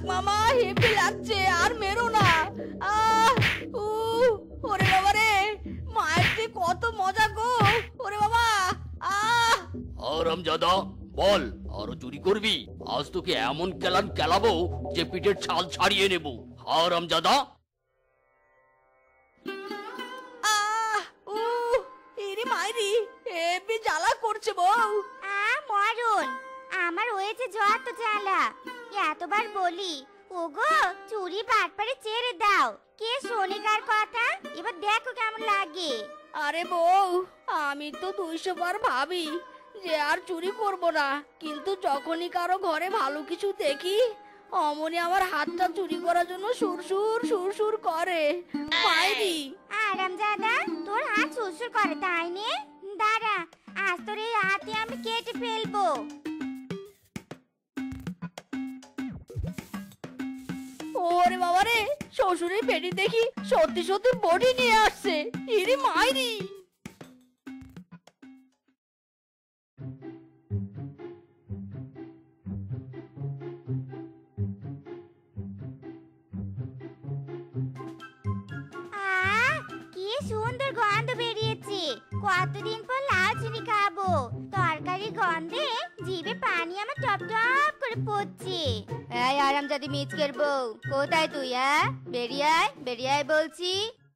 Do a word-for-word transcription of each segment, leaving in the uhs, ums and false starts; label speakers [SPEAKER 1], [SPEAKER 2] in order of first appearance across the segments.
[SPEAKER 1] থাক মামা, হেভি লাগছে, আর মেরো না। আহ উ ওরে বাবা রে, মায়ের যে কত মজা গো। ওরে বাবা আহ
[SPEAKER 2] হারামজাদা, বল আরো চুরি করবি? আজ তোকে এমন কেলান কেলাবো যে পিঠের ছাল ছাড়িয়ে নেব। হারামজাদা।
[SPEAKER 1] আহ উ এরে মাইরি, হেভি জ্বালা করছে বউ।
[SPEAKER 3] আ মরণ, আমার হয়েছে যত জ্বালা। এতবার বলি ওগো চুরি বাটপারে ছেড়ে দাও, কে শোনে কার কথা? এবার দেখো কেমন লাগে।
[SPEAKER 1] আরে বউ, আমি তো দুইশো বার ভাবি যে আর চুরি করব না, কিন্তু যখনই কারো ঘরে ভালো কিছু দেখি অমনি আমার হাতটা চুরি করার জন্য সুরসুর সুরসুর করে। মাইরি
[SPEAKER 3] আরামজাদা, তোর হাত সুরসুর করে তাই নে? দাঁড়া, আজ তোর এই হাতে আমি কেটে ফেলবো।
[SPEAKER 1] ওরে বাবা রে, শ্বশুরের পেটি দেখি সত্যি সত্যি বডি নিয়ে আসছে। ইরি মাইরি।
[SPEAKER 3] আহ, কি সুন্দর গন্ধ বেরিয়েছে। কতদিন পর লাউ চিনি খাবো। তরকারি গন্ধে জিভে পানি আমার টপ টপ করে পড়ছে। এই আরামজাদি মিচকের বউ, কোথায় তুই? হ্যাঁ, বেরিয়ে আয়, বেরিয়ে আয় বলছি।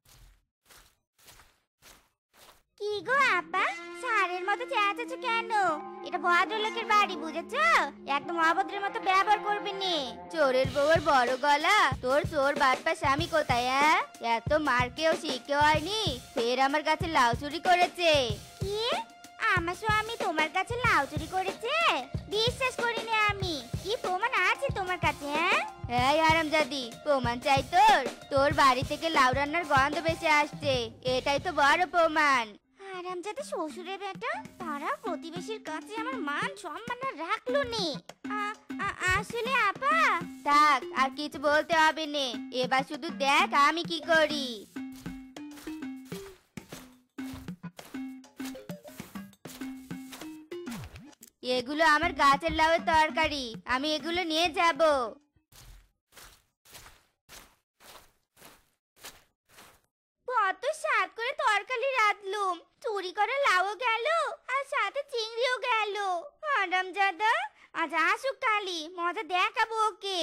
[SPEAKER 3] কি গো আপা, সারের মতো চেঁচাচ্ছ কেন? এটা ভদ্রলোকের বাড়ি, বুঝেছো? একদম অভদ্রের মতো ব্যবহার করবি নে। চোরের বউয়ের বড় গলা, তোর চোর বাটপা স্বামী কোথায়? হ্যাঁ, এত মারকেও শিখেও হয়নি, ফের আমার কাছে লাউ চুরি করেছে। কি? আমার স্বামী তোমার কাছে লাউ চুরি করেছে? বিশ্বাস করিনি আমি। কি প্রমাণ আছে তোমার কাছে? হ্যাঁ, এই হারামজাদি, প্রমাণ চাই তোর? তোর বাড়ি থেকে লাউ রান্নার গন্ধ বেশি আসছে, এটাই তো বড় প্রমাণ। হারামজাদি শ্বশুরের বেটা, তারা প্রতিবেশীর কাছে আমার মান সম্মান রাখলো নে। আসলে আপা, থাক, আর কিছু বলতে হবে নে। এবার শুধু দেখ আমি কি করি। এগুলো আমার গাছের লাউয়ের তরকারি, আমি এগুলো নিয়ে যাব। কত স্বাদ করে তরকারি রাঁধলুম, চুরি করে লাউও গেল আর সাথে চিংড়িও গেল। হারামজাদা, আজ আসুক কালি, মজা দেখাবো ওকে।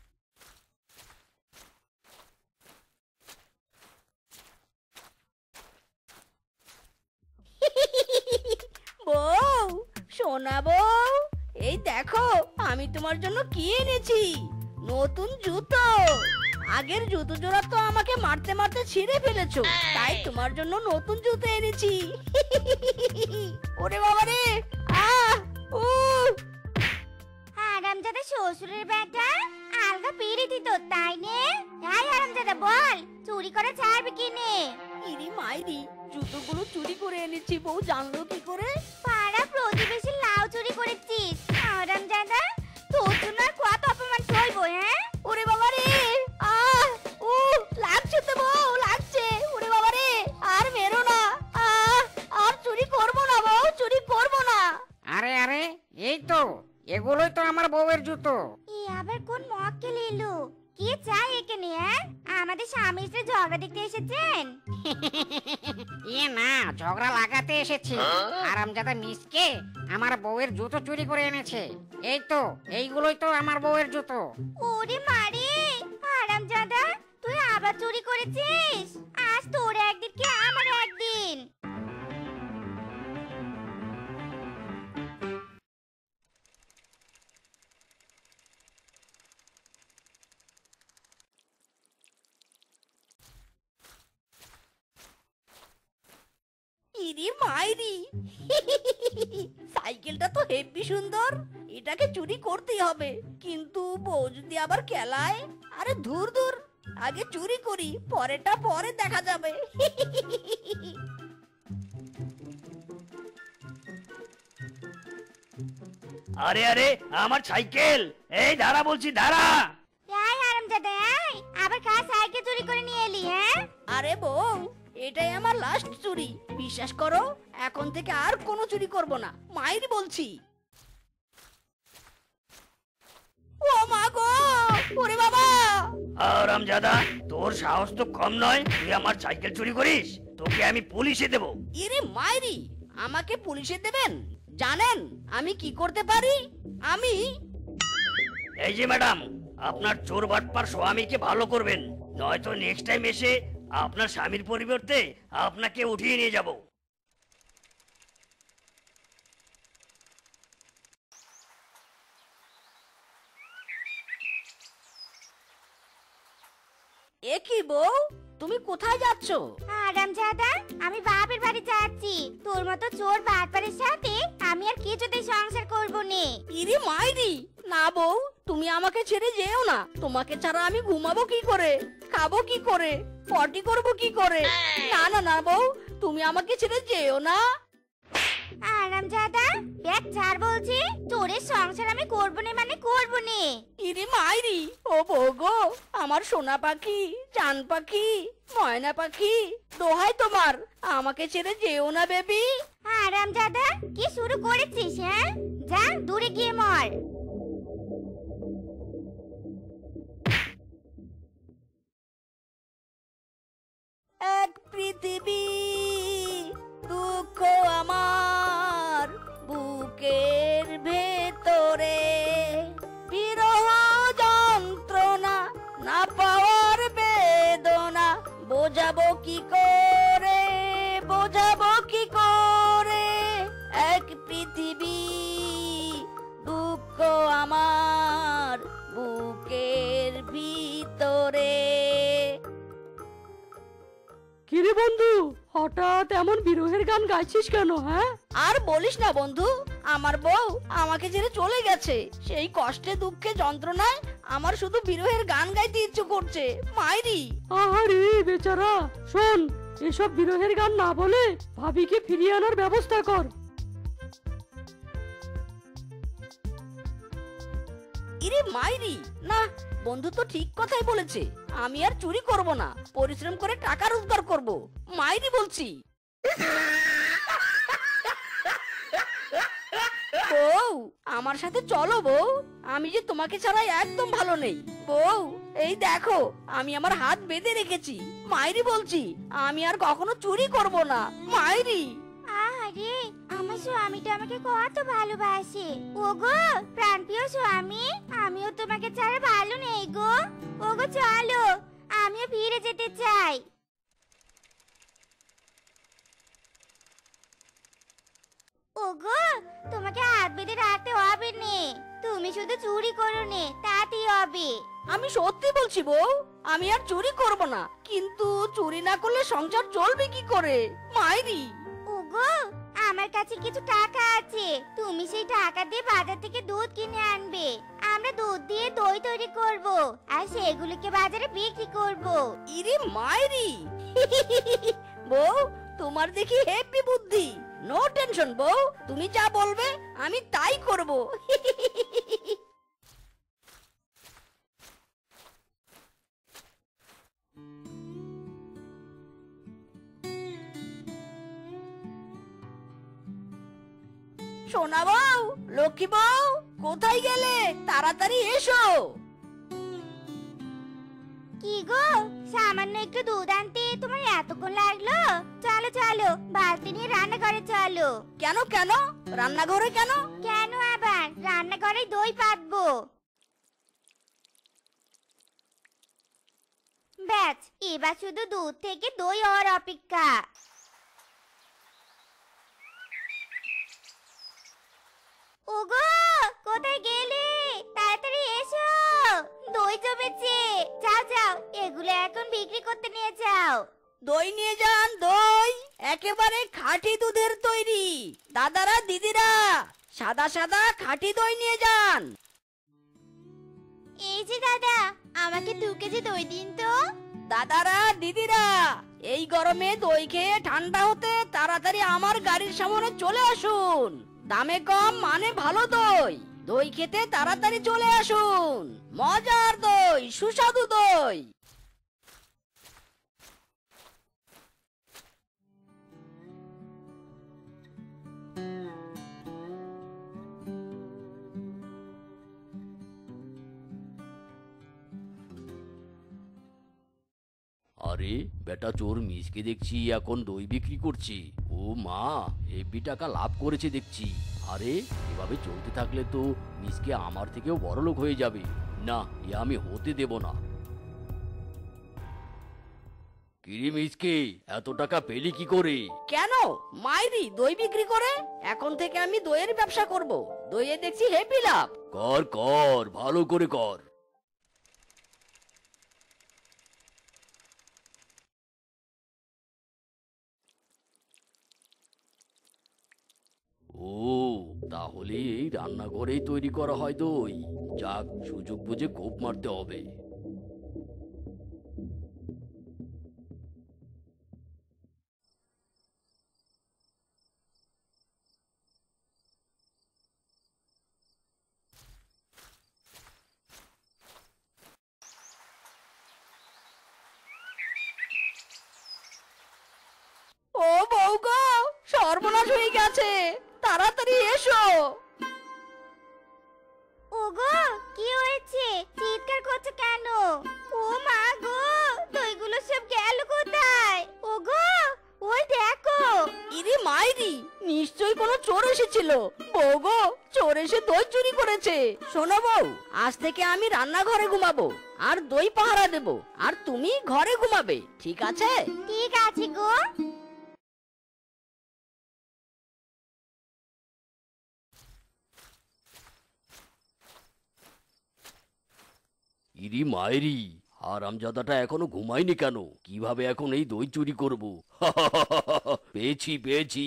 [SPEAKER 1] বউ, সোনা বউ, এই দেখো আমি তোমার জন্য কি এনেছি। নতুন জুতো। আগের জুতো জোড়া তো আমাকে মারতে মারতে ছিঁড়ে ফেলেছো, তাই তোমার জন্য নতুন জুতো এনেছি। ওরে বাবা রে, আহ উ
[SPEAKER 3] হারামজাদা শ্বশুরের বেটা, আলগা পেরে দিত তাই নে? এই হারামজাদা বল, চুরি করে ছাড়বে কি নে?
[SPEAKER 1] ইরি মাইরি, জুতোগুলো চুরি করে এনেছি, বউ জানলো কি করে?
[SPEAKER 3] পাড়া প্রতিবেশী লাউ চুরি করেছিস। হারামজাদা, তোর জন্য আর কত অপমান সইবো? হ্যাঁ,
[SPEAKER 1] ওরে বাবা রে, আহ উ লাগছে তো বউ, লাগছে। ওরে বাবা রে, আর মেরো না। আহ আর চুরি করব না বউ, চুরি করব না।
[SPEAKER 4] আরে আরে, এই তো, এগুলোই তো আমার বউয়ের জুতো।
[SPEAKER 3] এ আবার কোন মক্কেল এলো? কি চাই এখানে? হ্যাঁ, আমাদের স্বামী স্ত্রী ঝগড়া দেখতে এসেছেন?
[SPEAKER 4] এ না, ঝগড়া লাগাতে এসেছি। হারামজাদা মিসকে আমার বউয়ের জুতো চুরি করে এনেছে। এই তো, এইগুলোই তো আমার বউয়ের জুতো।
[SPEAKER 3] ওরে মারে, হারামজাদা, তুই আবার চুরি করেছিস? আজ তোর একদিন কি আমার একদিন।
[SPEAKER 1] ইরি মাইরি, সাইকেলটা তো হেব্বি সুন্দর, এটাকে চুরি করতেই হবে। কিন্তু বউ যদি আবার কেলায়, আরে দূর দূর, আগে চুরি করি, পরেরটা পরে দেখা যাবে।
[SPEAKER 2] আরে আরে, আমার সাইকেল! এই দাঁড়া বলছি, দাঁড়া!
[SPEAKER 3] এই হারামজাদা, এই আবার কার সাইকেল চুরি করে নিয়ে এলি? হ্যাঁ,
[SPEAKER 1] আরে বউ, এটাই আমার লাস্ট চুরি, বিশ্বাস করো। এখন থেকে আর কোনো চুরি করব না, মাইরি বলছি। ও মা গো, ওরে বাবা!
[SPEAKER 2] আরামজাদা, তোর সাহস তো কম নয়, তুই আমার সাইকেল চুরি করিস? তোকে আমি পুলিশে দেব।
[SPEAKER 1] ইরে মাইরি, আমাকে পুলিশে দেবেন? জানেন আমি কি করতে পারি? আমি
[SPEAKER 2] এই যে ম্যাডাম, আপনার চোর বাটপার স্বামীকে ভালো করবেন, নয়তো নেক্সট টাইম এসে আপনার স্বামীর পরিবর্তে আপনাকে উঠিয়ে নিয়ে যাব।
[SPEAKER 1] এ কি বউ, তুমি কোথায় যাচ্ছ?
[SPEAKER 3] আরামজাদা, আমি বাপের বাড়ি যাচ্ছি। তোর মতো চোর বাটপারের সাথে আমি আর কিছুতেই সংসার করব নে।
[SPEAKER 1] ইরে মাইরি, না বউ, তুমি আমাকে ছেড়ে যেও না। তোমাকে ছাড়া আমি ঘুমাবো কি করে, খাবো কি করে, পটি করবো কি করে? না না না বউ, তুমি আমাকে ছেড়ে যেও না।
[SPEAKER 3] আরামজাদা, ব্যাগ ছাড় বলছি। চোরের সংসার আমি করব না মানে করব নে।
[SPEAKER 1] ইরে মাইরি, ও বউ গো, আমার সোনা পাখি, জান পাখি, ময়না পাখি, দোহাই তোমার, আমাকে ছেড়ে যেও না বেবি।
[SPEAKER 3] আরামজাদা, কি শুরু করেছিস? হ্যাঁ, যা দূরে গিয়ে মর।
[SPEAKER 1] এক পৃথিবী দুঃখ আমার বুকের ভেতরে, বিরহ যন্ত্রণা না পাওয়ার বেদনা, বোঝাবো কি করে, বোঝাবো কি করে। এক পৃথিবী দুঃখ আমার বুকের ভিতরে।
[SPEAKER 5] কিরে বন্ধু, হঠাৎ এমন বিরহের গান গাইছিস কেন? হ্যাঁ,
[SPEAKER 1] আর বলিস না বন্ধু, আমার বউ আমাকে ছেড়ে চলে গেছে। সেই কষ্টে দুঃখে যন্ত্রণায় আমার শুধু বিরহের গান গাইতে ইচ্ছে করছে। মাইরি,
[SPEAKER 5] আহারে বেচারা। শোন, এসব বিরহের গান না বলে ভাবিকে ফিরিয়ে আনার ব্যবস্থা কর।
[SPEAKER 1] ইরে মাইরি, না, বন্ধু তো ঠিক কথাই বলেছে। আমি আর চুরি করব না, পরিশ্রম করে টাকা রোজগার করব। মাইরি বলছি। বউ, আমার সাথে চলো বউ, আমি যে তোমাকে ছাড়া একদম ভালো নেই। বউ, এই দেখো আমি আমার হাত বেঁধে রেখেছি। মাইরি বলছি, আমি আর কখনো চুরি করব না। মাইরি।
[SPEAKER 3] আরে, আমার স্বামীটা আমাকে কত ভালোবাসে। ওগো প্রাণপ্রিয় স্বামী, আমিও তোমাকে ছাড়া ভালো নেই গো। ওগো চলো, আমিও ফিরে যেতে চাই। ওগো, তোমাকে হাত বেঁধে রাখতে হবে নে। তুমি শুধু চুরি করো নে, তাতেই হবে।
[SPEAKER 1] আমি সত্যি বলছি বউ, আমি আর চুরি করব না। কিন্তু চুরি না করলে সংসার চলবে কি করে? মাইরি।
[SPEAKER 3] ওগো, আমার কাছে কিছু টাকা আছে। তুমি সেই টাকা দিয়ে বাজার থেকে দুধ কিনে আনবে। আমরা দুধ দিয়ে দই তৈরি করব, আর সেগুলোকে বাজারে বিক্রি করব।
[SPEAKER 1] ইরে মাইরি। বউ, তোমার দেখি হেভি বুদ্ধি। নো টেনশন বউ, তুমি যা বলবে আমি তাই করব। সোনা বউ, লক্ষ্মী বউ, কোথায় গেলে? তাড়াতাড়ি এসো।
[SPEAKER 3] কি গো, সামান্য একটু দুধ আনতে তোমার এতক্ষণ লাগলো? চলো চলো, বালতি নিয়ে রান্নাঘরে চলো।
[SPEAKER 1] কেন কেন রান্নাঘরে কেন?
[SPEAKER 3] কেন আবার, রান্নাঘরে দই পাতবো। ব্যাস, এবার শুধু দুধ থেকে দই হওয়ার অপেক্ষা। ওগো, কোথায় গেলে? তাড়াতাড়ি এসো, দই জমেছে। যাও যাও, এগুলো এখন বিক্রি করতে নিয়ে যাও।
[SPEAKER 1] দই নিয়ে যান, দই একেবারে খাঁটি দুধের তৈরি। দাদারা দিদিরা, সাদা সাদা খাঁটি দই নিয়ে যান।
[SPEAKER 3] এই যে দাদা, আমাকে দু কেজি দই দিন তো।
[SPEAKER 1] দাদারা দিদিরা, এই গরমে দই খেয়ে ঠান্ডা হতে তাড়াতাড়ি আমার গাড়ির সামনে চলে আসুন। দামে কম মানে ভালো দই। দই খেতে তাড়াতাড়ি চলে আসুন। মজার দই, সুস্বাদু দই।
[SPEAKER 6] আরে বেটা চোর মিসকে দেখছি এখন দই বিক্রি করছে। ও মা, হেব্বি টাকা লাভ করেছে দেখছি। আরে এভাবে চলতে থাকলে তো মিসকে আমার থেকেও বড়লোক হয়ে যাবে। না, এ আমি হতে দেব না। কিরে মিসকে, এত টাকা পেলি কি করে?
[SPEAKER 1] কেন মাইরি দই বিক্রি করে এখন থেকে আমি দইয়ের ব্যবসা করব। দইয়ে দেখছি হেভি লাভ।
[SPEAKER 6] কর কর, ভালো করে কর। ও, তাহলে এই রান্নাঘরেই তৈরি করা হয় দই। যাক, সুযোগ বুঝে কোপ মারতে হবে।
[SPEAKER 1] ও বউ গো, সর্বনাশ হয়ে গেছে, তাড়াতাড়ি এসো।
[SPEAKER 3] ওগো, কি হয়েছে? চিৎকার করছো কেন? ও মা গো, দইগুলো সব গেল কোথায়? ওগো, ওই দেখো।
[SPEAKER 1] ইরে মাইরি, নিশ্চয়ই কোনো চোর এসেছিল। বউ গো, চোর এসে দই চুরি করেছে। শোনো বউ, আজ থেকে আমি রান্নাঘরে ঘুমাবো আর দই পাহারা দেব, আর তুমি ঘরে ঘুমাবে, ঠিক আছে?
[SPEAKER 3] ঠিক আছে গো।
[SPEAKER 6] ইরি মায়েরি, হারামজাদাটা এখনো ঘুমায়নি কেন? কিভাবে এখন এই দই চুরি করব? পেয়েছি পেয়েছি।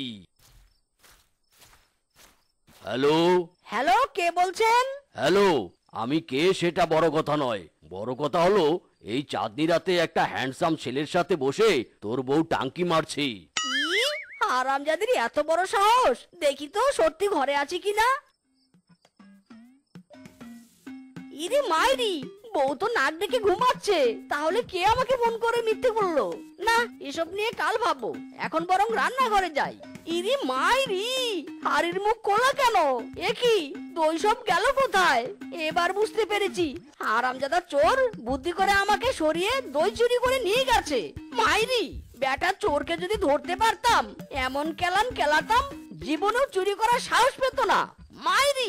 [SPEAKER 6] হ্যালো
[SPEAKER 1] হ্যালো, কে বলছেন?
[SPEAKER 6] হ্যালো, আমি কে সেটা বড় কথা নয়। বড় কথা হলো এই চাঁদনি রাতে একটা হ্যান্ডসাম ছেলের সাথে বসে তোর বউ টাঙ্কি মারছে।
[SPEAKER 1] কি? হারামজাদির এত বড় সাহস! দেখি তো সত্যি ঘরে আছে কিনা। ইরে মাইরি, বউ তো নাক ডেকে ঘুমাচ্ছে, তাহলে কে আমাকে ফোন করে মিথ্যে বললো? না, এসব নিয়ে কাল ভাববো, এখন বরং রান্নাঘরে যাই। ইরে মাইরি, হাড়ির মুখ খোলা কেন? এ কি, দই সব গেল কোথায়? এবার বুঝতে পেরেছি, হারামজাদা চোর বুদ্ধি করে আমাকে সরিয়ে দই চুরি করে নিয়ে গেছে। মাইরি, বেটা চোরকে যদি ধরতে পারতাম, এমন কেলান কেলাতাম, জীবনেও চুরি করার সাহস পেত না। মাইরি।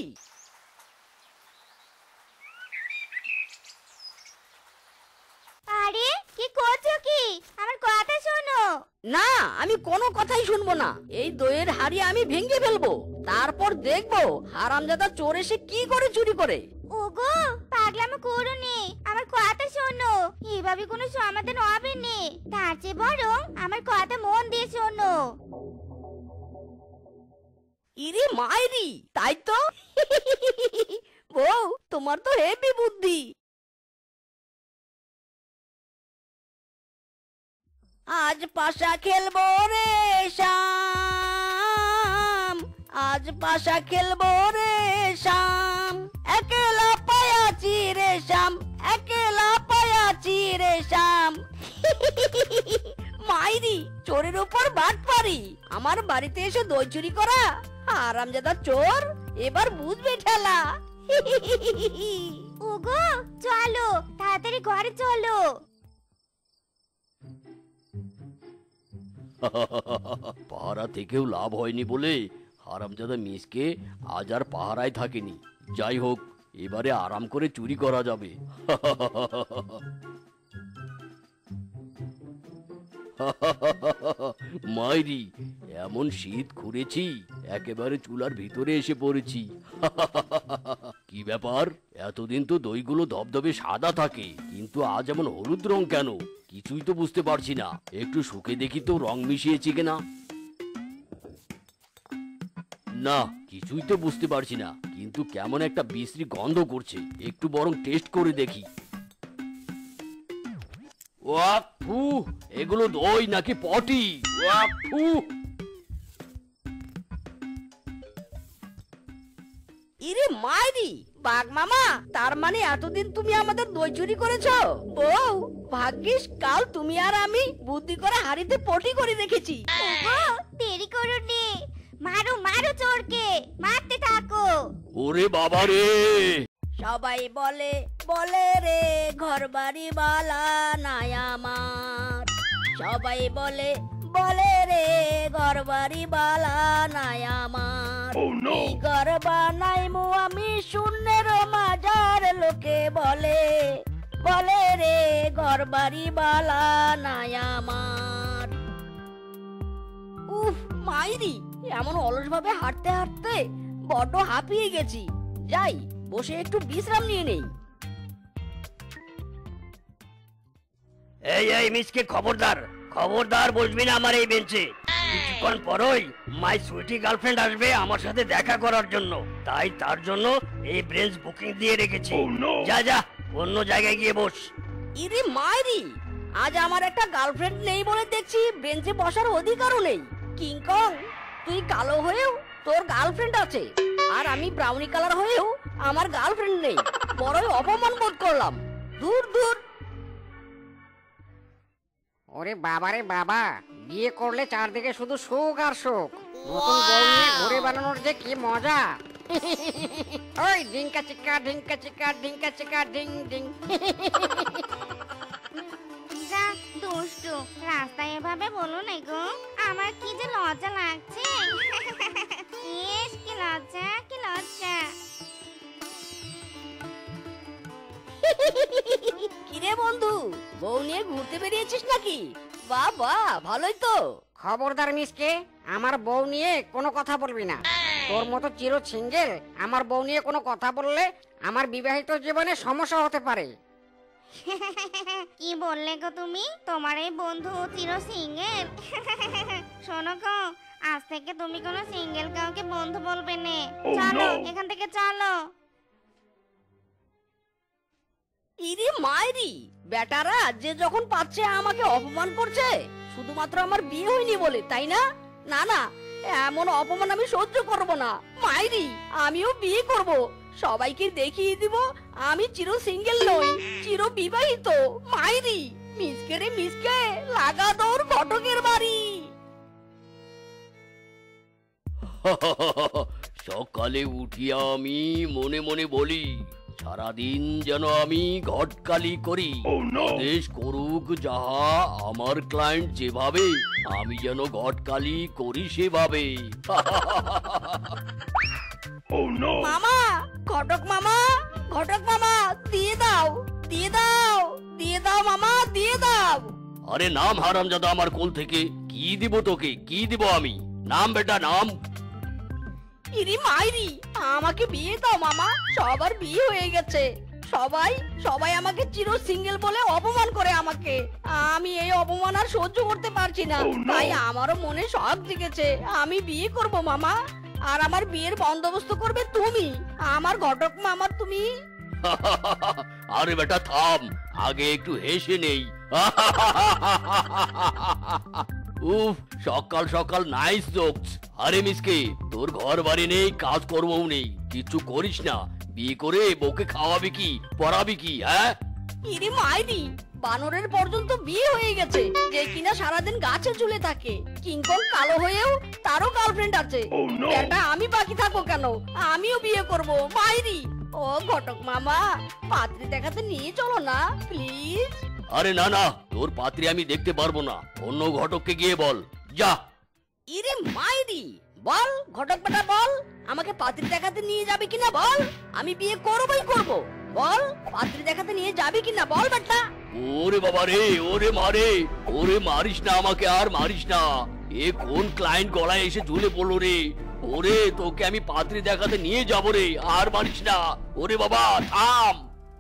[SPEAKER 3] আরে, কি করছো কি? আমার কথা শোনো।
[SPEAKER 1] না, আমি কোনো কথাই শুনবো না। এই দইয়ের হাড়ি আমি ভেঙে ফেলবো, তারপর দেখবো হারামজাদা চোর এসে কি করে চুরি করে।
[SPEAKER 3] ওগো, পাগলামো করো নে, আমার কথা শোনো। এভাবে কোনো সমাধান হবে না, তার চেয়ে বরং আমার কথা মন দিয়ে শোনো।
[SPEAKER 1] ইরে মাইরি, তাই তো। বউ, তোমার তো হেভি বুদ্ধি। আজ পাশা খেলবো রে শাম, আজ পাশা খেলবো রে শাম, একেলা পায়াছি রে শাম, একেলা পায়াছি রে শাম। মাইরি, চোরের উপর বাট পারি, আমার বাড়িতে এসে দই চুরি করা। আরামজাদা চোর, এবার বুঝবে ঠেলা।
[SPEAKER 3] ওগো, চলো তাড়াতাড়ি ঘরে চলো।
[SPEAKER 6] পাহারা থেকেও লাভ হয়নি বলে হারামজাদা মিসকে আজ আর পাহারায় থাকেনি। যাই হোক, এবারে আরাম করে চুরি করা যাবে। মাইরি, এমন শীত ঘুরেছি, একেবারে চুলার ভিতরে এসে পড়েছি। কি ব্যাপার, এতদিন তো দইগুলো ধবধবে সাদা থাকে, কিন্তু আজ এমন হলুদ রং কেন? কিছুই তো বুঝতে পারছি না। একটু শুকে দেখি তো রং মিশিয়েছি কিনা। না, কিছুই তো বুঝতে পারছি না, কিন্তু কেমন একটা বিশ্রী গন্ধ করছে। একটু বরং টেস্ট করে দেখি। ওয়া ফু, এগুলো দই নাকি পটি? ওয়া ফু।
[SPEAKER 1] ইরে মাইরি, বাঘ মামা, তার মানে এতদিন তুমি আমাদের দই চুরি করেছো? বউ, ভাগ্যিস কাল তুমি আর আমি বুদ্ধি করে হাড়িতে পটি করে রেখেছি।
[SPEAKER 3] ওগো, দেরি করো নে, মারো মারো চোরকে, মারতে থাকো।
[SPEAKER 6] ওরে বাবা রে!
[SPEAKER 1] সবাই বলে বলে রে, ঘর বাড়ি বালা নাই আমার। সবাই বলে বলে রে ঘর বাড়ি বালা নাই আমার এই ঘর বানাইমু আমি শূন্যের মাজার লোকে বলে বলে রে ঘর বাড়ি বালা নাই আমার। উফ মাইরি, এমন অলস ভাবে হাঁটতে হাঁটতে বড্ড হাঁপিয়ে গেছি। যাই বসে একটু বিশ্রাম নিয়ে নেই।
[SPEAKER 2] এই এই মিসকে খবরদার, খবরদার বসবি না আমার এই বেঞ্চে। কিছুক্ষণ পরই মাই সুইটি গার্লফ্রেন্ড আসবে আমার সাথে দেখা করার জন্য, তাই তার জন্য এই বেঞ্চ বুকিং দিয়ে রেখেছি। যা যা অন্য জায়গায় গিয়ে বস।
[SPEAKER 1] ইরে মাইরি, আজ আমার একটা গার্লফ্রেন্ড নেই বলে দেখছি বেঞ্চে বসার অধিকারও নেই। কিংকং, তুই কালো হয়েও তোর গার্লফ্রেন্ড আছে, আর আমি ব্রাউনি কালার হয়েও আমার গার্লফ্রেন্ড নেই। বড়ই অপমান বোধ করলাম। দূর দূর।
[SPEAKER 4] ওরে বাবারে বাবা, বিয়ে করলে চারদিকে শুধু সুখ আর সুখ। নতুন বউ নিয়ে ঘুরে বেড়ানোর যে কি মজা। ওই ঢিঙ্কা চিকা ঢিঙ্কা চিকা ঢিঙ্কা চিকা ঢিং ঢিং।
[SPEAKER 3] যা দুষ্টু, রাস্তায় এভাবে বলো না গো, আমার কি যে লজ্জা লাগছে। ইস কি লজ্জা, কি লজ্জা।
[SPEAKER 1] কিরে বন্ধু, বউ নিয়ে ঘুরতে বেরিয়েছিস নাকি? বাহ বাহ, ভালোই তো।
[SPEAKER 4] খবরদার মিসকে, আমার বউ নিয়ে কোনো কথা বলবি না। তোর মতো চির সিঙ্গেল আমার বউ নিয়ে কোনো কথা বললে আমার বিবাহিত জীবনে সমস্যা হতে পারে।
[SPEAKER 3] কি বললে গো তুমি? তোমার এই বন্ধু চির সিঙ্গেল? শোনো গো, আজ থেকে তুমি কোনো সিঙ্গেল কাউকে বন্ধু বলবে না। চলো এখান থেকে চলো।
[SPEAKER 1] ইরে মাইরি, বেটারা যে যখন পাচ্ছে আমাকে অপমান করছে শুধুমাত্র আমার বিয়ে হয়নি বলে, তাই না? না না, এমন অপমান আমি সহ্য করব না। মাইরি, আমিও বিয়ে করব, সবাইকে দেখিয়ে দিব আমি চির সিঙ্গেল নই, চির বিবাহিত। মাইরি, মিসকে রে মিসকে, লাগা দৌড় ঘটকের বাড়ি।
[SPEAKER 6] সকালে উঠিয়া আমি মনে মনে বলি, সারাদিন যেন আমি ঘটকালি করি। আদেশ করুক যাহা আমার ক্লায়েন্ট যেভাবে, আমি যেন ঘটকালি করি সেভাবে।
[SPEAKER 1] মামা, ঘটক মামা, ঘটক মামা, দিয়ে দাও, দিয়ে দাও, দিয়ে দাও মামা, দিয়ে দাও।
[SPEAKER 6] আরে নাম হারামজাদা আমার কোল থেকে। কি দিব তোকে, কি দিব আমি? নাম বেটা নাম।
[SPEAKER 1] ইরি মাইরি, আমাকে বিয়ে দাও মামা, সবার বিয়ে হয়ে গেছে। সবাই সবাই আমাকে চির সিঙ্গেল বলে অপমান করে আমাকে। আমি এই অপমান আর সহ্য করতে পারছি না, তাই আমারও মনে শখ জেগেছে, আমি বিয়ে করব মামা। আর আমার বিয়ের বন্দোবস্ত করবে তুমি, আমার ঘটক মামা তুমি।
[SPEAKER 6] আরে বেটা থাম, আগে একটু হেসে নেই। উফ, সকাল সকাল নাইস জোকস। আরে মিসকে, তোর ঘর বাড়ি নেই, কাজ কর্মও নেই, কিছু করিস না। বিয়ে করে বউকে খাওয়াবি কি, পড়াবি কি? হ্যাঁ
[SPEAKER 1] ইরে মাইরি, বানরের পর্যন্ত বিয়ে হয়ে গেছে, যে কিনা সারাদিন গাছে ঝুলে থাকে। কিংকং কালো হয়েও তারও গার্লফ্রেন্ড আছে। এটা আমি বাকি থাকবো কেন? আমিও বিয়ে করব। মাইরি, ও ঘটক মামা, পাত্রী দেখাতে নিয়ে চলো না প্লিজ।
[SPEAKER 6] আরে না না, তোর পাত্রী আমি দেখতে পারবো না, অন্য ঘটককে গিয়ে বল যা।
[SPEAKER 1] ইরে মাইরি, বল ঘটক বেটা বল, আমাকে পাত্রী দেখাতে নিয়ে যাবে কিনা বল, আমি বিয়ে করবই করব। বল, পাত্রী দেখাতে নিয়ে যাবে কিনা বল বেটা।
[SPEAKER 6] ওরে বাবা রে, ওরে মারে, ওরে মারিস না আমাকে, আর মারিস না। এ কোন ক্লায়েন্ট গলায় এসে ঝুলে পড়লো রে? ওরে, তোকে আমি পাত্রী দেখাতে নিয়ে যাবো রে, আর মারিস না। ওরে বাবা থাম।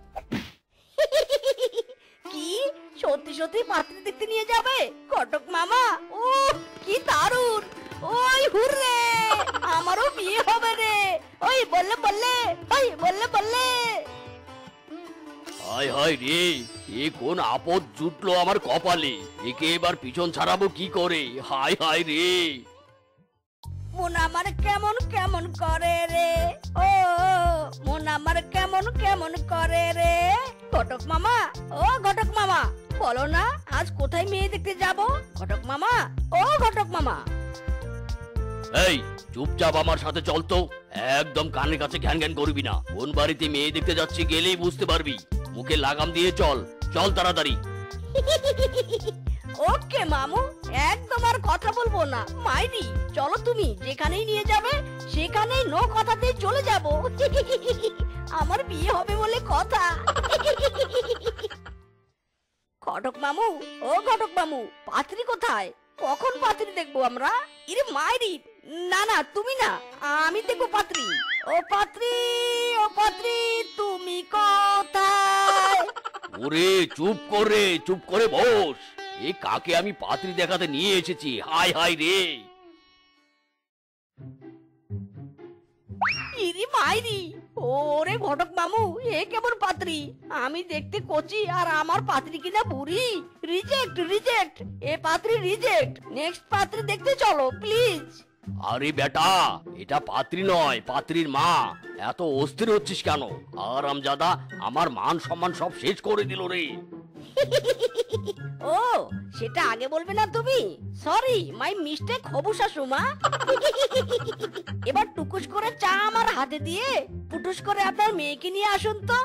[SPEAKER 1] কি সত্যি সত্যি পাত্রী দেখতে নিয়ে যাবে ঘটক মামা? ও কি দারুণ! ওই হুররে, আমারও বিয়ে হবে রে। ওই বললে বললে, ওই বললে বললে।
[SPEAKER 6] হায় হায় রে, এ কোন আপদ জুটলো আমার কপালে, একে এবার পিছন ছাড়াবো কি করে? হায় হায় রে।
[SPEAKER 1] মন আমার কেমন কেমন করে রে, ও মন আমার কেমন কেমন করে রে। ঘটক মামা, ও ঘটক মামা, বলো না আজ কোথায় মেয়ে দেখতে যাব? ঘটক মামা, ও ঘটক মামা।
[SPEAKER 6] এই চুপচাপ আমার সাথে চল তো, একদম কানের কাছে ঘ্যান ঘ্যান করবি না। কোন বাড়িতে মেয়ে দেখতে যাচ্ছি গেলেই বুঝতে পারবি। মুখে লাগাম দিয়ে চল, চল তাড়াতাড়ি।
[SPEAKER 1] ওকে মামু, একদম আর কথা বলবো না। মাইরি, চলো তুমি যেখানেই নিয়ে যাবে সেখানেই নো কথাতেই চলে যাব। আমার বিয়ে হবে বলে কথা। ঘটক মামু, ও ঘটক মামু, পাত্রী কোথায়? কখন পাত্রী দেখবো আমরা? ইরে মাইরি, না না তুমি না, আমি দেখবো পাত্রী। ও পাত্রী, ও পাত্রী, তুমি কোথায়?
[SPEAKER 6] ওরে চুপ করে, চুপ করে বস। এ কাকে আমি পাত্রী দেখাতে নিয়ে এসেছি? হাই হাই রে।
[SPEAKER 1] ইরি মাইরি, ওরে ঘটক মামু, এ কেমন পাত্রী? আমি দেখতে কচি আর আমার পাত্রী কিনা বুড়ি। রিজেক্ট, রিজেক্ট, এ পাত্রী রিজেক্ট। নেক্সট পাত্রী দেখতে চলো প্লিজ।
[SPEAKER 6] আরে বেটা, এটা পাত্রী নয়, পাত্রীর মা। এত অস্থির হচ্ছিস কেন? আরামজাদা আমার মান সম্মান সব শেষ করে দিল রে।
[SPEAKER 1] ও, সেটা আগে বলবে না তুমি? সরি, মাই মিস্টেক হবু শাশুমা। এবার টুকুস করে চা আমার হাতে দিয়ে পুটুস করে আপনার মেয়েকে নিয়ে আসুন তো।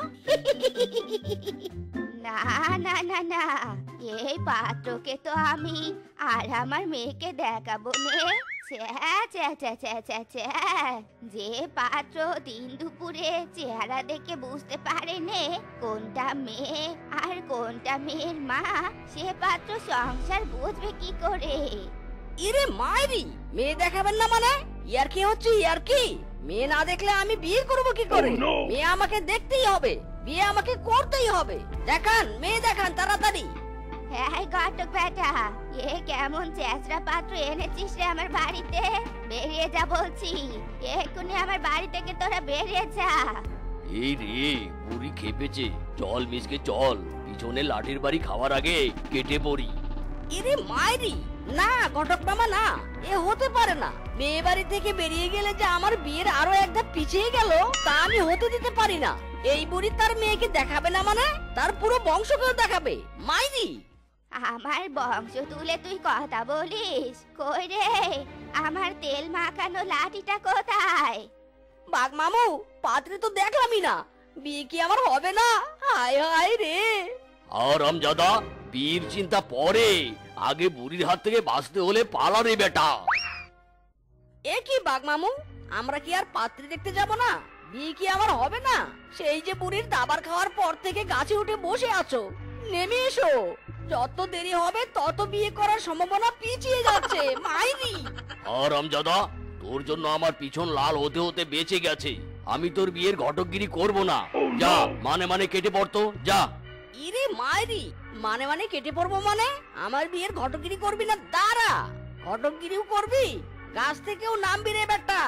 [SPEAKER 3] না না না না, এই পাত্রকে তো আমি আর আমার মেয়েকে দেখাবো নে। ছ্যা, ছ্যা, ছ্যা, ছ্যা, ছ্যা, ছ্যা। যে পাত্র দিন দুপুরে চেহারা দেখে বুঝতে পারে নে কোনটা মেয়ে আর কোনটা মেয়ের মা, সে পাত্র সংসার বুঝবে কি করে?
[SPEAKER 1] ইরে মাইরি, মেয়ে দেখাবেন না মানে? ইয়ার কি হচ্ছে, ইয়ার কি? মেয়ে না দেখলে আমি বিয়ে করব কি করে? মেয়ে আমাকে দেখতেই হবে, বিয়ে আমাকে করতেই হবে। দেখান, মেয়ে দেখান তাড়াতাড়ি।
[SPEAKER 3] হ্যাঁ ঘটক বেটা, এ কেমন চেঁচড়া পাত্র এনেছিস রে আমার বাড়িতে? বেরিয়ে যা বলছি, এক্ষুনি আমার বাড়ি থেকে তোরা বেরিয়ে যা।
[SPEAKER 6] এই রে, বুড়ি খেপেছে। চল মিসকে চল, পিছনে লাঠির বাড়ি খাওয়ার আগে কেটে পড়ি।
[SPEAKER 1] ইরে মাইরি, না ঘটক মামা না, এ হতে পারে না। মেয়ে বাড়ি থেকে বেরিয়ে গেলে যে আমার বিয়ের আরো একটা পিছিয়ে গেল, তা আমি হতে দিতে পারি না। এই বুড়ি তার মেয়েকে দেখাবে না মানে তার পুরো বংশকেও দেখাবে। মাইরি,
[SPEAKER 3] আমার বংশ তুলে তুই কথা বলিস? কই রে, আমার তেল মাখানো লাঠিটা কোথায়?
[SPEAKER 1] বাঘ মামু, পাত্রী তো দেখলামই না, বিয়ে কি আমার হবে না? হায় হায় রে।
[SPEAKER 6] আরামজাদা, বীর চিন্তা পরে, আগে বুড়ির হাত থেকে বাঁচতে হলে পালা রে বেটা।
[SPEAKER 1] এ কি বাঘ মামু, আমরা কি আর পাত্রী দেখতে যাব না? বিয়ে কি আমার হবে না? সেই যে বুড়ির দাবার খাওয়ার পর থেকে গাছে উঠে বসে আছো, নেমে এসো। যত দেরি হবে তত বিয়ে করার সম্ভাবনা পিছিয়ে যাচ্ছে। মাইরি,
[SPEAKER 6] আরামজাদা, তোর জন্য আমার পিছন লাল হতে হতে বেঁচে গেছে। আমি তোর বিয়ের ঘটকগিরি করব না। যা, মানে মানে কেটে পড়তো, যা।
[SPEAKER 1] ইরে মাইরি, মানে মানে কেটে পড়বো মানে? আমার বিয়ের ঘটকগিরি করবি না? দাঁড়া, ঘটকগিরিও করবি? গাছ থেকেও নামবি রে বেটা।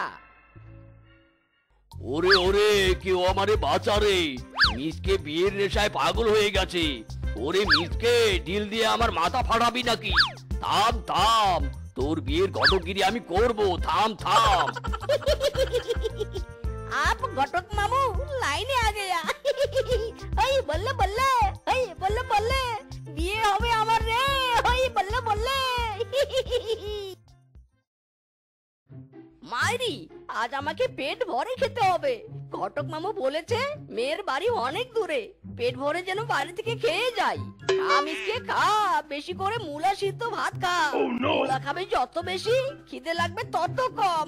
[SPEAKER 6] ওরে ওরে, কেউ আমারে বাঁচা রে। মিসকে বিয়ের নেশায় পাগল হয়ে গেছে। ওরে মিসকে, ঢিল দিয়ে আমার মাথা ফাটাবি নাকি? থাম থাম, তোর বিয়ের ঘটকগিরি আমি করব। থাম থাম।
[SPEAKER 1] आप घटक मामू লাইনে आ गया। এই বললে বললে, এই বললে বললে, বিয়ে হবে আমার রে। এই বললে বললে। মাইরি, আজ আমাকে পেট ভরে খেতে হবে। ঘটক মামু বলেছে মেয়ের বাড়ি অনেক দূরে, পেট ভরে যেন বাড়ি থেকে খেয়ে যাই। আমিকে খা, বেশি করে মূলা সিদ্ধ ভাত খা। মূলা খাবে যত বেশি, খিদে লাগবে তত কম।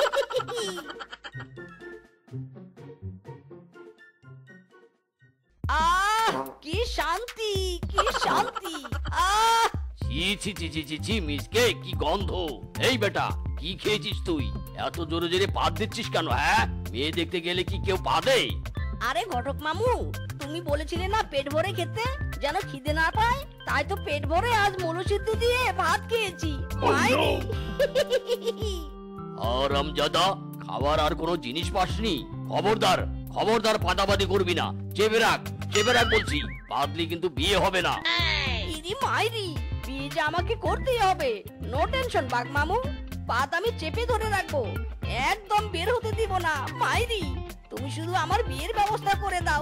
[SPEAKER 1] আহ, কি শান্তি, কি শান্তি। আহ,
[SPEAKER 6] ছি ছি ছি ছি ছি ছি, মিসকে কি গন্ধ। এই বেটা, কি খেয়েছিস তুই? এত জোরে জোরে পাত দিচ্ছিস কেন? হ্যাঁ, মেয়ে দেখতে গেলে কি কেউ পা দেয়?
[SPEAKER 1] আরে ঘটক মামু, তুমি বলেছিলে না পেট ভরে খেতে, যেন খিদে না পায়। তাই তো পেট ভরে আজ মূলো সিদ্ধ দিয়ে ভাত খেয়েছি। মাইরি।
[SPEAKER 6] আরামজাদা, খাবার আর কোনো জিনিস পাসনি? খবরদার, খবরদার পাদাবাদি করবি না। চেপে রাখ, চেপে রাখ বলছি। পাতলি কিন্তু বিয়ে হবে না।
[SPEAKER 1] ইরি মাইরি, বিয়ে যে আমাকে করতেই হবে। নো টেনশন বাঘ মামু, পাত আমি চেপে ধরে রাখবো, একদম বের হতে দিব না। মাইরি, তুমি শুধু আমার বিয়ের ব্যবস্থা করে দাও।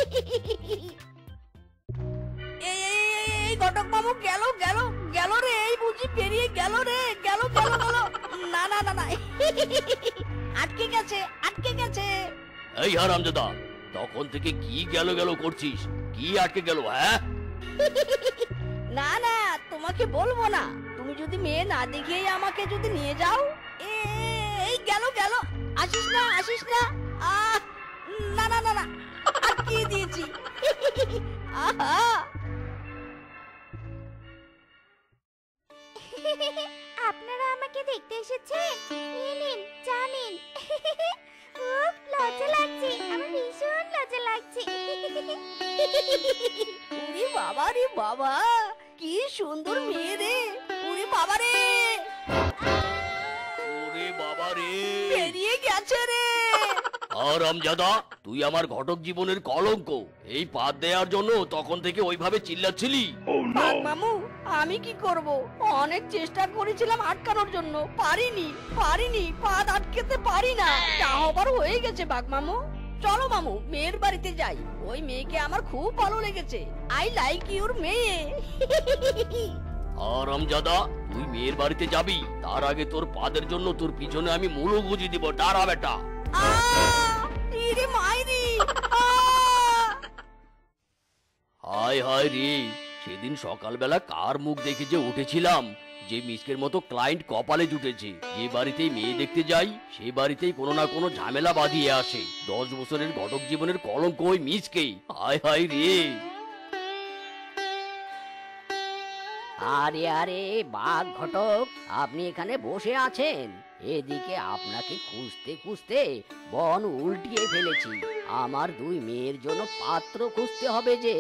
[SPEAKER 1] এই এই, এই, এই ঘটক মামু, গেল গেল গেল রে। এই বুঝি পেরিয়ে গেল রে, গেল গেল গেল। না না না না, আটকে গেছে, আটকে গেছে।
[SPEAKER 6] এই হারামজাদা, তখন থেকে কি গেল গেল করছিস? কি আটকে গেল? হ্যাঁ,
[SPEAKER 1] না না, তোমাকে বলবো না। তুমি যদি মেয়ে না দেখিয়ে আমাকে যদি নিয়ে যাও। এ- এই গেল গেল, আসিস না আসিস না। আহ, না না না না, আটকিয়ে দিয়েছি। আহা,
[SPEAKER 3] আপনারা আমাকে দেখতে এসেছেন? নিন নিন, চা নিন। খুব লজ্জা লাগছে, আমার ভীষণ লজ্জা লাগছে।
[SPEAKER 1] ওরে বাবা রে বাবা, কি সুন্দর মেয়ে রে। ওরে বাবা রে,
[SPEAKER 6] ওরে বাবা রে,
[SPEAKER 1] বেরিয়ে গেছে রে।
[SPEAKER 6] আরামজাদা, তুই আমার ঘটক জীবনের কলঙ্ক। এই পাত দেওয়ার জন্য তখন থেকে ওইভাবে চিল্লাচ্ছিলি।
[SPEAKER 1] বাঘ মামু, আমি কি করব? অনেক চেষ্টা করেছিলাম আটকানোর জন্য, পারিনি পারিনি পাদ আটকাতে পারি না। যা হবার হয়ে গেছে বাঘ মামু। চলো মামু, মেয়ের বাড়িতে যাই। ওই মেয়েকে আমার খুব ভালো লেগেছে। আই লাইক ইউর মেয়ে।
[SPEAKER 6] আরামজাদা, তুই মেয়ের বাড়িতে যাবি, তার আগে তোর পাদের জন্য তোর পিছনে আমি মুলো গুজি দিব। দাঁড়া বেটা।
[SPEAKER 1] আহ, ইরে মাইরি। আহ!
[SPEAKER 6] হায় হায় রে, সেদিন সকালবেলা কার মুখ দেখে যে উঠেছিলাম, যে মিসকের মতো ক্লায়েন্ট কপালে জুটেছে। যে বাড়িতেই মেয়ে দেখতে যাই, সেই বাড়িতেই কোনো না কোনো ঝামেলা বাঁধিয়ে আসে। দশ বছরের ঘটক জীবনের কলঙ্ক ওই মিসকে। হায় হায় রে।
[SPEAKER 7] আরে আরে বাঘ ঘটক, আপনি এখানে বসে আছেন? এদিকে আপনাকে খুঁজতে খুঁজতে বন উল্টিয়ে ফেলেছি। আমার দুই মেয়ের জন্য পাত্র খুঁজতে হবে যে।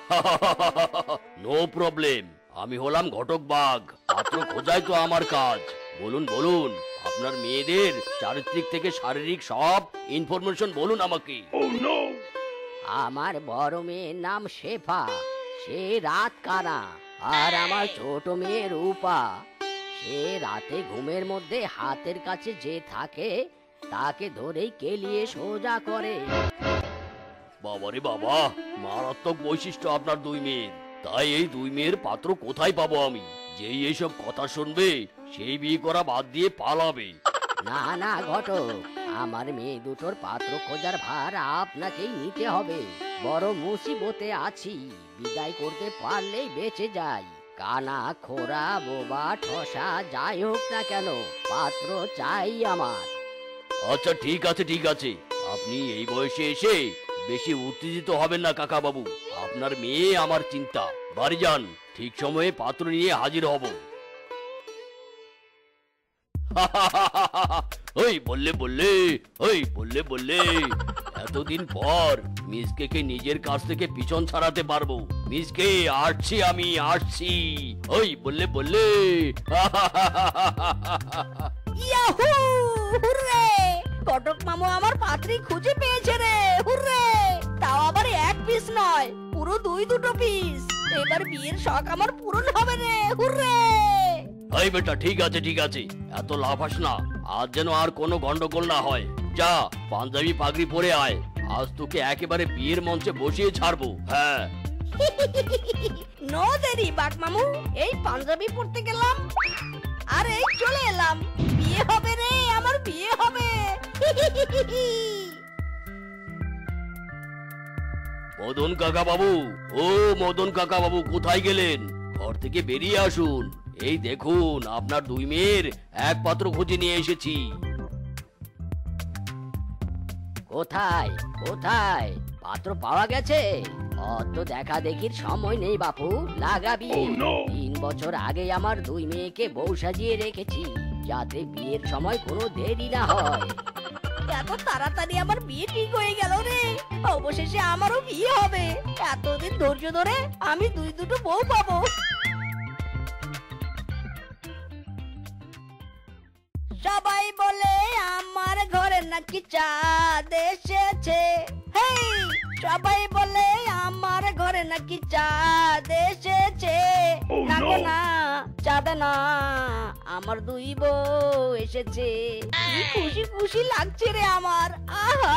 [SPEAKER 6] নো প্রবলেম, আমি হলাম ঘটক বাঘ। পাত্র খোঁজাই তো আমার কাজ। বলুন বলুন, আপনার মেয়েদের চারিত্রিক থেকে শারীরিক সব ইনফরমেশন বলুন আমাকে।
[SPEAKER 7] আমার বড় মেয়ের নাম শেফা, সে রাত কানা। আর আমার ছোট মেয়ে রূপা, সে রাতে ঘুমের মধ্যে হাতের কাছে যে থাকে তাকে ধরেই কেলিয়ে সোজা করে।
[SPEAKER 6] বাবারে বাবা, মারাত্মক বৈশিষ্ট্য আপনার দুই মেয়ের। তাই এই দুই মেয়ের পাত্র কোথায় পাবো আমি? যেই এইসব কথা শুনবে সেই বিয়ে করা বাদ দিয়ে পালাবে।
[SPEAKER 7] না না ঘটক, আমার মেয়ে দুটোর পাত্র খোঁজার ভার আপনাকেই নিতে হবে। বড় মুসিবতে আছি, বিদায় করতে পারলেই বেঁচে যাই। কানা খোরা বোবা ঠসা যাই হোক না কেন, পাত্র চাই আমার।
[SPEAKER 6] আচ্ছা ঠিক আছে ঠিক আছে, আপনি এই বয়সে এসে বেশি উত্তেজিত হবেন না কাকা বাবু। আপনার মেয়ে আমার চিন্তা। বাড়ি যান, ঠিক সময়ে পাত্র নিয়ে হাজির হব। ওই বললে বললে, ওই বললে বললে, এতদিন পর মিসকে নিজের কাছ থেকে পিছন ছাড়াতে পারবো। মিসকে আসছি, আমি আসছি। ওই বললে বললে।
[SPEAKER 1] ইয়াহু! হুররে! কটক মামু আমার পাত্রী খুঁজে পেয়েছে রে। হুররে! তাও আবার এক পিস নয়, পুরো দুই দুটো পিস। এবার বিয়ের শখ আমার পূরণ হবে রে। হুররে!
[SPEAKER 6] এই বেটা, ঠিক আছে ঠিক আছে, এত লাফাস না। আজ যেন আর কোনো গন্ডগোল না হয়। যা, পাঞ্জাবি পাগড়ি পরে আয়। আজ তোকে একেবারে বিয়ের মঞ্চে বসিয়ে ছাড়বো। হ্যাঁ,
[SPEAKER 1] নো দেরি বাঘ মামু, এই পাঞ্জাবি পরতে গেলাম আর এই চলে এলাম। বিয়ে হবে রে, আমার বিয়ে হবে।
[SPEAKER 6] মদন কাকা বাবু, ও মদন কাকা বাবু, কোথায় গেলেন? ঘর থেকে বেরিয়ে আসুন। এই দেখুন, আপনার দুই মেয়ের এক পাত্র খুঁজে নিয়ে এসেছি।
[SPEAKER 7] কোথায় কোথায় পাত্র পাওয়া গেছে? অত দেখা দেখির সময় নেই বাপু, লাগাবি। তিন বছর আগে আমার দুই মেয়েকে বউ সাজিয়ে রেখেছি, যাতে বিয়ের সময় কোনো দেরি না হয়।
[SPEAKER 1] এত তাড়াতাড়ি আমার বিয়ে ঠিক হয়ে গেল রে। অবশেষে আমারও বিয়ে হবে। এতদিন ধৈর্য ধরে আমি দুই দুটো বউ পাবো। সবাই বলে আমার ঘরে নাকি চাঁদ এসেছে। হেই, সবাই বলে আমার ঘরে নাকি চাঁদ এসেছে। না গো না, চাঁদ না, আমার দুই বউ এসেছে। কি খুশি খুশি লাগছে রে আমার। আহা!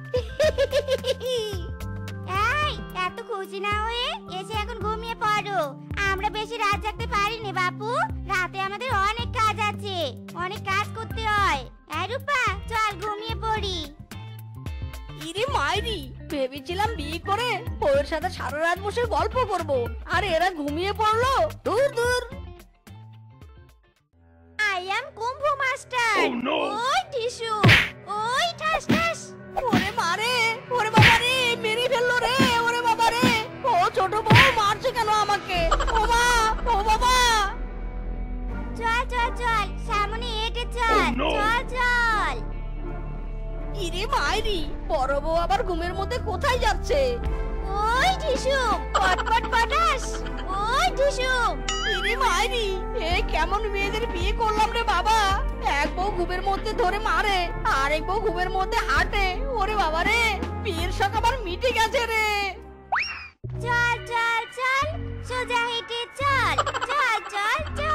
[SPEAKER 3] এই, এত খুশি না হয়ে এসে এখন ঘুমিয়ে পড়ো। আমরা বেশি রাত জাগতে পারিনি বাপু, রাতে আমাদের অনেক কাজ আছে, অনেক কাজ করতে হয়। এই রূপা, চল ঘুমিয়ে পড়ি।
[SPEAKER 1] ইরে মাইরি, ভেবেছিলাম বিয়ে করে ওর সাথে সারা রাত বসে গল্প করব, আর এরা ঘুমিয়ে পড়লো। দূর দূর।
[SPEAKER 3] আই এম কুম্ভু মাস্টার। ওই টিস্যু, ওই ঠাস ঠাস।
[SPEAKER 1] ওরে মারে, ওরে বাবা রে, মেরে ফেললো রে, ওরে বাবা রে। ও ছোট বউ মারছে কেন আমাকে? ও মা, ও বাবা।
[SPEAKER 3] চল চল চল, সামনে হেঁটে চল। চল চল।
[SPEAKER 1] ইরে মাইরি, বড় বউ আবার ঘুমের মধ্যে কোথায় যাচ্ছে?
[SPEAKER 3] ওই টিস্যু, পটপট পটাস। ওই টিস্যু।
[SPEAKER 1] ইরে মাইরি, এ কেমন মেয়েদের বিয়ে করলাম রে বাবা। এক বউ ঘুমের মধ্যে ধরে মারে, আর এক বউ ঘুমের মধ্যে হাঁটে। ওরে বাবা রে, বিয়ের শখ আবার মিটে গেছে রে।
[SPEAKER 3] চল চল চল, সোজা হেঁটে চল। চল চল চল।